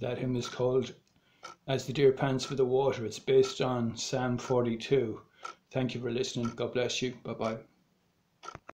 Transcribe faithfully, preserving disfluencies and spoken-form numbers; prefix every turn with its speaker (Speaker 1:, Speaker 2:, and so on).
Speaker 1: That hymn is called As the Deer Pants for the Water. It's based on Psalm forty-two. Thank you for listening. God bless you. Bye bye.